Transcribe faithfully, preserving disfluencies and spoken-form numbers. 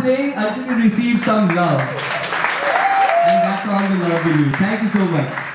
playing until you receive some love. And that's all the love we need. Thank you so much.